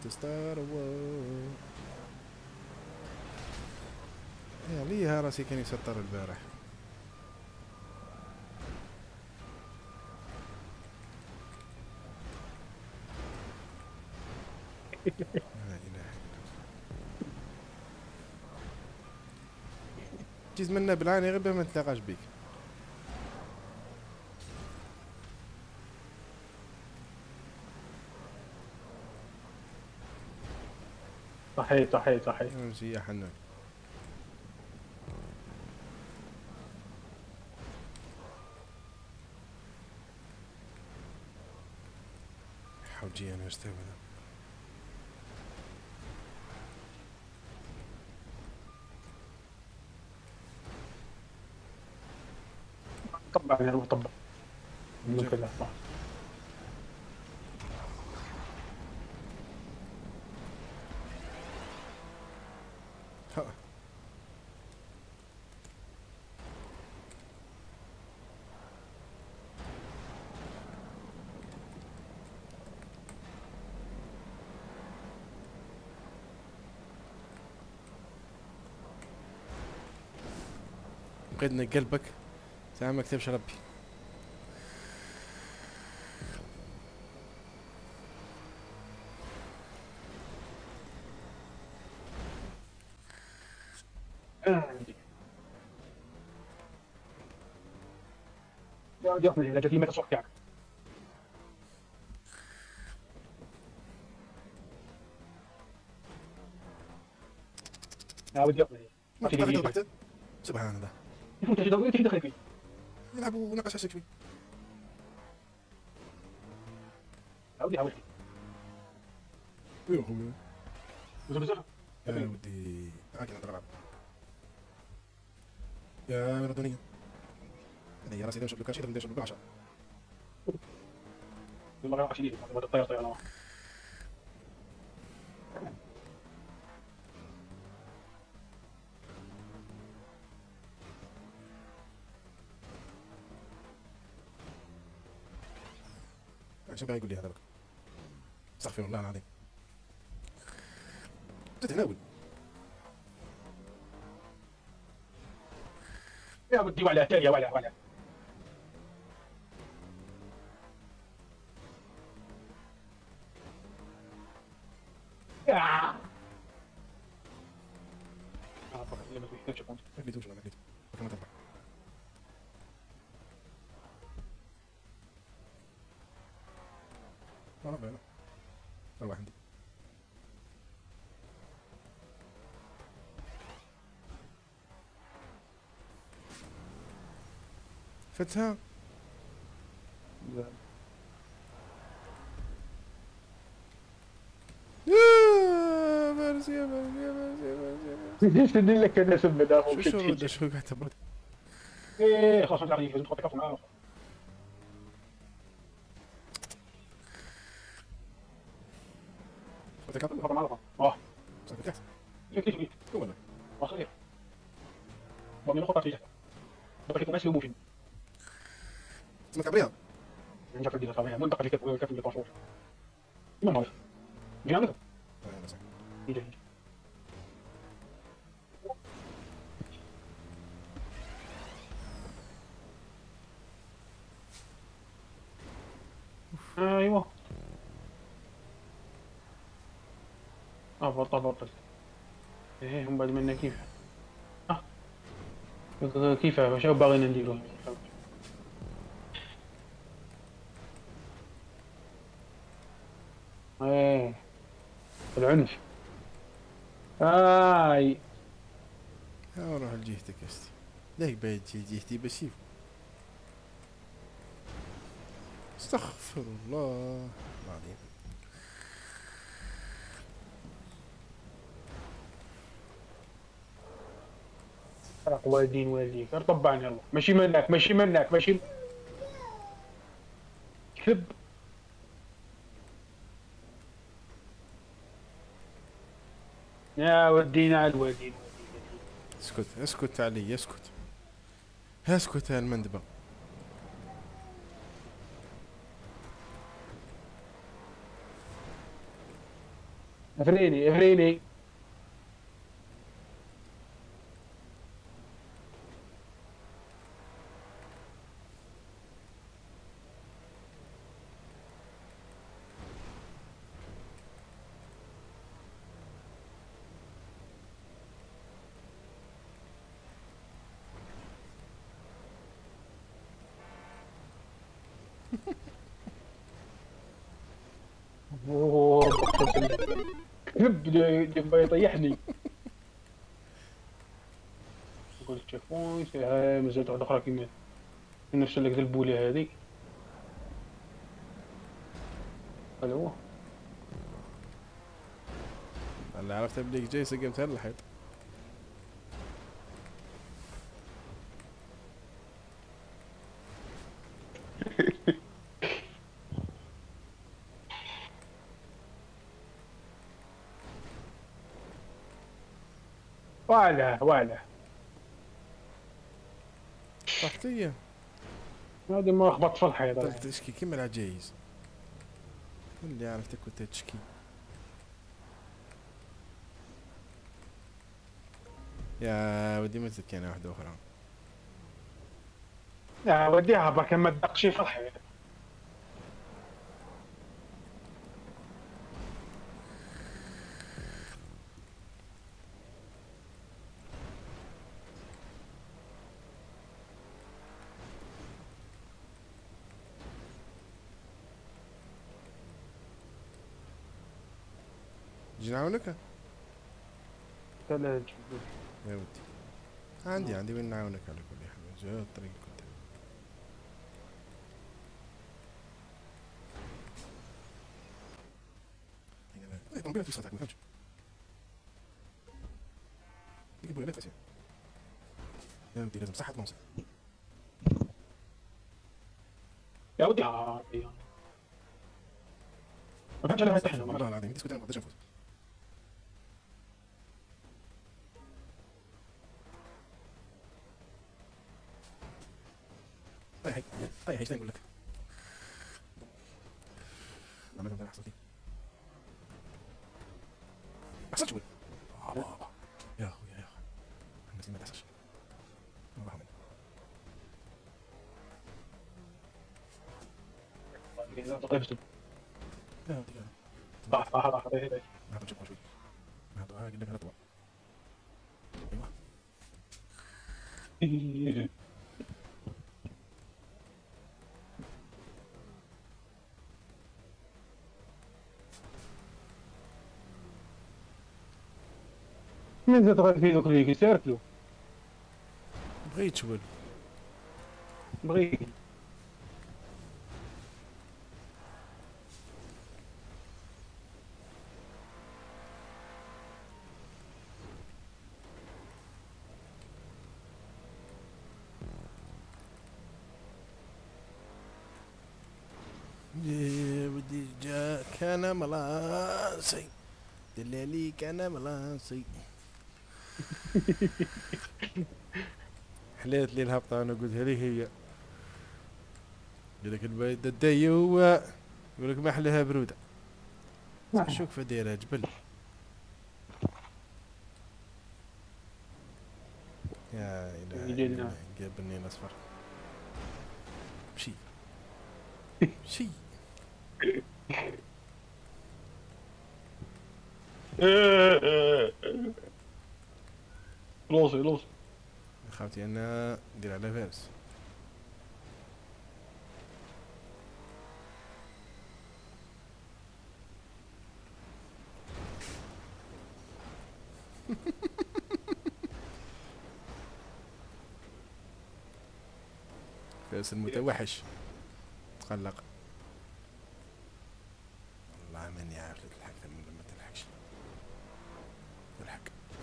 to start a war. يا ليه راسي كان يسطر البارح. لا اله الا الله. جيز منا بالعاني غير ما نتلاقاش بيك. صحيح صحيح صحيح. امشي يا حنان. حوجي انا استوى ذا. طبعا يعني طبعا ممكن لا صح. بغيت قلبك ساعة ما كتبش ربي. يا ودي اخذ الى جريمه الصوت يعني. يا ودي اخذ ما تجي سبحان الله. انت تجي دخل فيه يلعبوا نقص عسى شوي. يا ودي حاول يا خويا بزر يا ودي عاقل نضرب يا مردونية. انا يا راسي دمشق لو كان شي ندير بالعشرة. والله راح شديد ما الطياره طياره شو قاعد يقول لي هذا بك؟ استغفر الله العظيم. تتناول يا ودي ولا تاني ولا يا فقط لما تحتاج كنت مقليتوش ولا مقليتو كما تبع. ربع لا روح عندي. فتها يا فارس يا فارس يا فارس يا فارس يا فارس. ليش تدي لك انا اسم بداهم شو قاعد تبرد. ايه خلاص نرجع لازم تحط كفر معاه فتك كابل كفر معاه اه سكت ليش هو ولا خلاص ومن الخطة فيها بقيت ماشي وموشن اسمك عبريها. من شكل دي صار منطقة اللي كيف اللي طاشور ما نعرف جينا يجي ايوه بطل ايه هم بعد منا كيف كيف شو باغيين نديرو ايه العنف اي روح لجهتك يا استي. ليك بايت جهتي بسيف. استغفر الله العظيم. فرق والدين والديك طبعا يلا ماشي ماشي كذب يا ودينا على الوالدين اسكت علي اسكت يا المندبة. افريني افريني. اوه رب القسم. بده يطيحني. نقول تشيك بوينت، هاي مازالت واحدة أخرى كيما نفس اللي كذبوا لي هذه. هذا هو. اللي عرفت ابليك جاي سقمتها للحيط. ولا طحت لي. هذه ما خبطت في الحيط. طلت تشكي كمل على جايز. اللي عرفتك كنت تشكي. يا ودي متت كان واحدة أخرى. يا وديها برك ما تدقش في الحيط. جي نعاونك؟ لا يا ودي عندي وين نعاونك على كل حال. جا الطريق كنت. طنبيلة في صوتك ما فهمتش. يجيبوا لي بس يا ودي لازم صحة منصب. يا ودي ما فهمتش انا هاي والله العظيم انت كنت ما اقدرش نفوت. طيب هي نقول لك. ما لازم تحصل. حصلت شو؟ بابا يا اخويا يا اخي الناس ما تحصلش. ما بحمل. لا ودي صح صح صح. ما بنشوف شوي. ما هذا قال لك هذا طبعا. ايوه. من زاد في ذوك اللي يسيركلو. بغيت شوي. بغي يا ودي جا كان ملاسي دلالي كان ملاسي. حليت لي الهبطة انا قلت هذه هي. يقول لك البيت الديو يقول لك ما احلاها برودة. شوف فديرها جبل. يا إلهي جابني الأصفر. شي لوصي خاوتي أنا ندير على فارس. فارس المتوحش تقلق. والله ماني عارف تلحق من ما تلحقش. تلحق.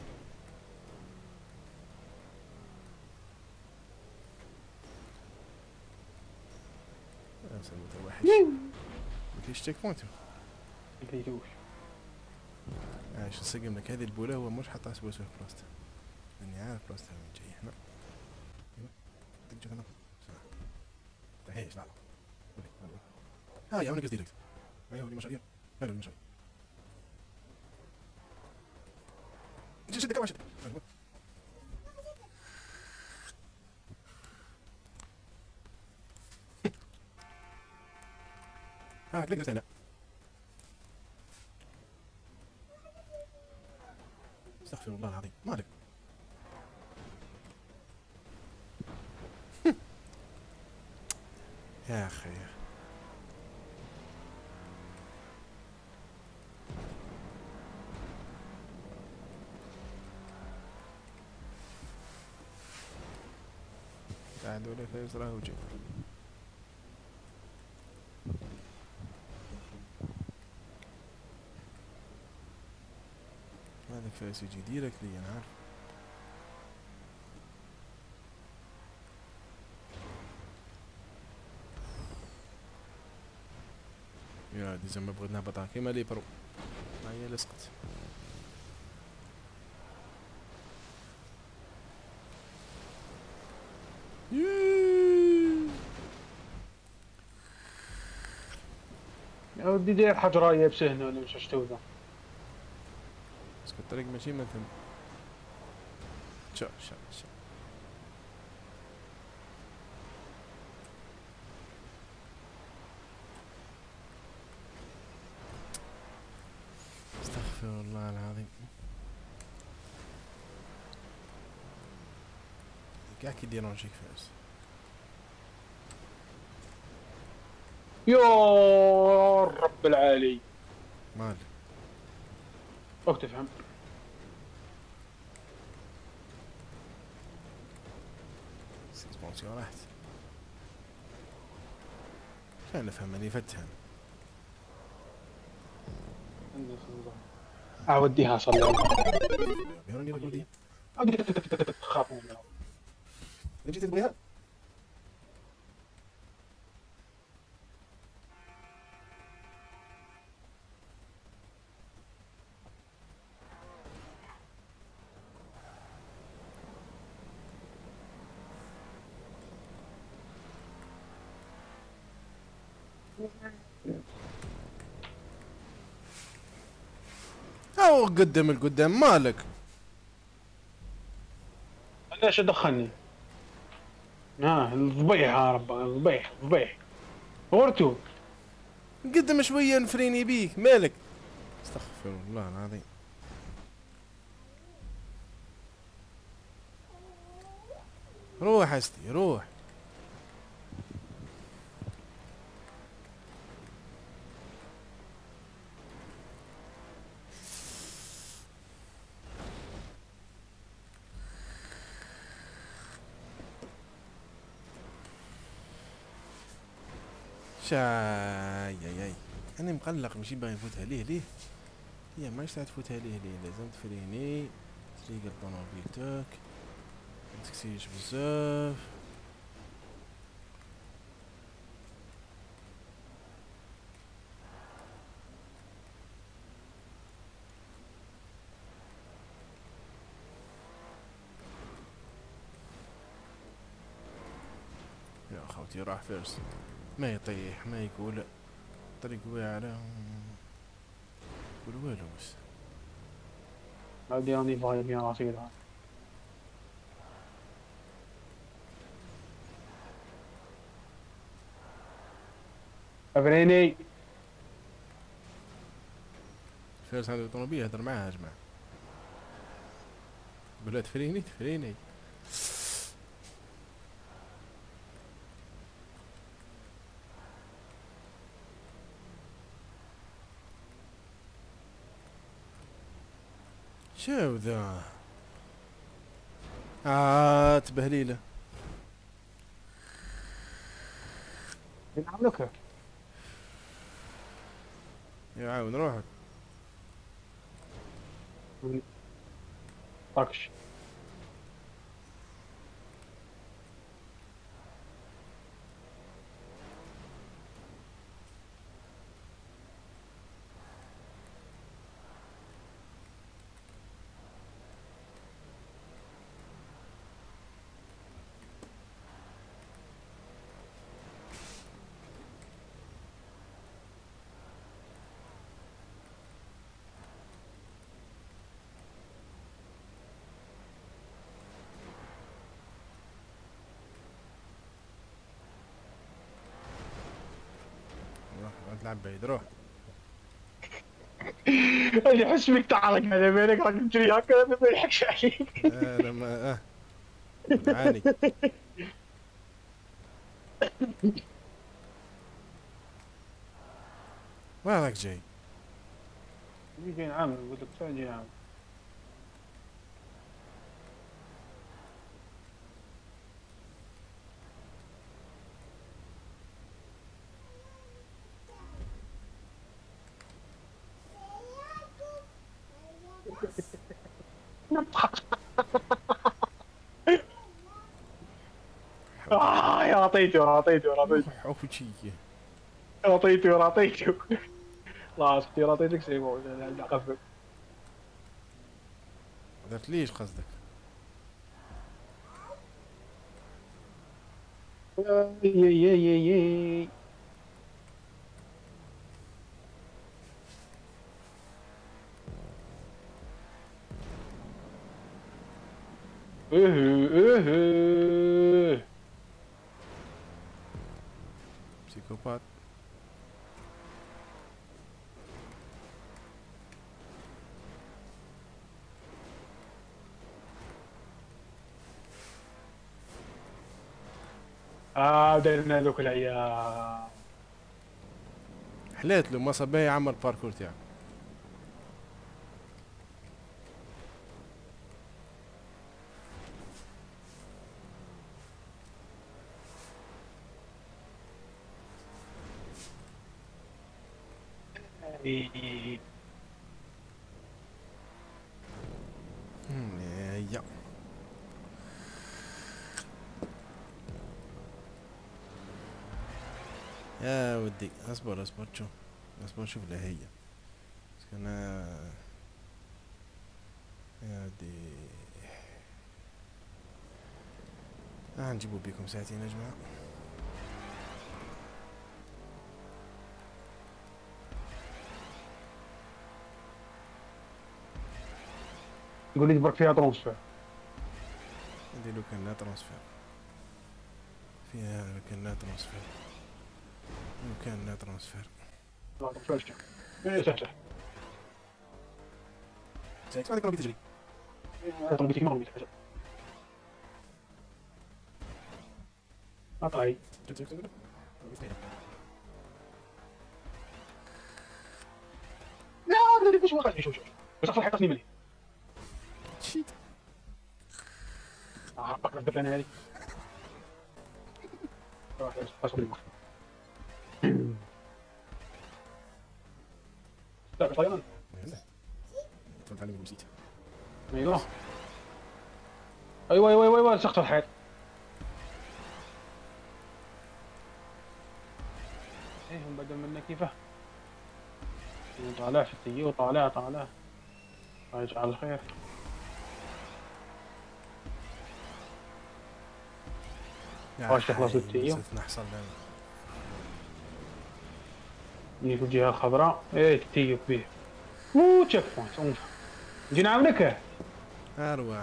فارس المتوحش. مفيش تشيك بوينت. مفيتوش. عايش نسقم لك هذه البولة هو مش حتى سوى في بلاصته. لاني عارف بلاصته وين جاي هنا. ايوا تجي هنا. تحيش لا. ها يا ونك ديريكت. ايوا اللي مشاريع. حلو المشاريع. شدك ما شدك. ها كليك هنا. استغفر الله العظيم مالك. يا اخي قاعد ولا فايز راه وجهي. هذاك فايز يجي ديريكت لي انا عارف. يا دي زعما بغيت نهبطها كيما لي برو. ما هي لصقت. يا ودي داير حجره يابسه هنا ولا مش شتو ذا. بس الطريق ماشي من ثم. شا شا شا. استغفر الله العظيم. كاع كي ديرونجيك فاس. يا رب العالي. مال وقت تفهم. سسبونسيون راحت. كان نفهم اني فتحن. اوديها صلي. يروني رجودي. خاف منها. جيت تبغيها؟ او قدم القدام مالك. ليش دخلني؟ الضبيح يا رب الضبيح ضبيح. غرتو. قدم شويه نفريني بيك مالك. استغفر الله العظيم. روح استي روح. شاي انا مقلق ماشي باغي نفوتها ليه هي ماش تفوتها ليه لازم تفريني تريق الطوموبيل تاعك متكسيش بزاف. يا خوتي راح فارس ما يطيح ما يقول طريق واعرة يقول والو بس. بعدين راني فايب يا راسي هذا. افريني. فارس عنده طوموبيل هدر معاه يا جماعة. يقول له تفريني. شو ذا تبهليله. نعم لك. يعاون روحك. طكش. تلعب بعيد روح. اللي يحس بك تعرق على بالك راك تجري هكا ما يلحقش عليك. انا ما عاني. وين راك جاي؟ يجي نعمل قلت لك يجي نعمل. يا عطيته حوشي. خلاص اختي عطيتك سي بون خفف. درت ليش قصدك؟ يي بسيكوبات. درنا ذوك العيال. حليت له ما صبي يعمل باركور تاعو. يا يا ودي اصبر شوف لها هي بس انا يا ودي نجيبو بيكم ساعتين يا جماعة. يقول لي برك فيها ترونسفير. نديرو كان ترانسفير فيها كان ترانسفير وكان ترانسفير. لا ترانسفير ايه سهل ساعتين هذيك تجري. طلبتك ما رميتك اطلعي. لا لا شو واخد شوف بس اصلا حيطني ملي. شيت بقرا الدبانه هذه. لا طيران. فهمت عليك ونسيت. ايوه ايوه سقط الحيط. ايه هم بدل منا كيفه طالع في التيو طالع الله يجعل الخير. واش تخلص التيو نحصل لنا في الجهه الخضراء. ايه التيو كبير تشيك بوينت. نجي نعاونك ارواح.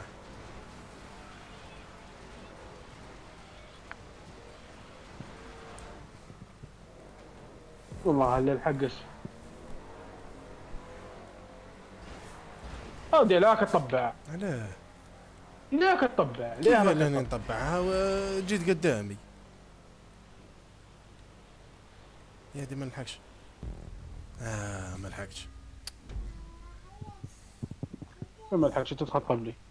والله اللي الحقس اودي لاك تطبع. علاه لاك تطبع ليه لاني نطبعها وجيت قدامي يا دي ما نلحقش. ما لحقتش. ما لحقتش تدخل قبلي.